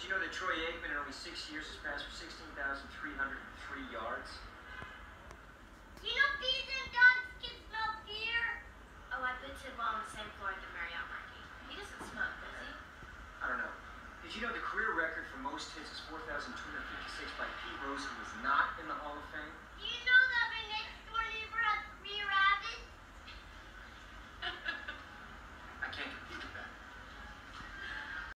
Did you know that Troy Aikman in only 6 years has passed for 16,303 yards? You know bees and dogs can smell beer? Oh, I bet him on the same floor at the Marriott Marquis. He doesn't smoke, does he? I don't know. Did you know the career record for most hits is 4,256 by Pete Rose, who is not in the Hall of Fame? You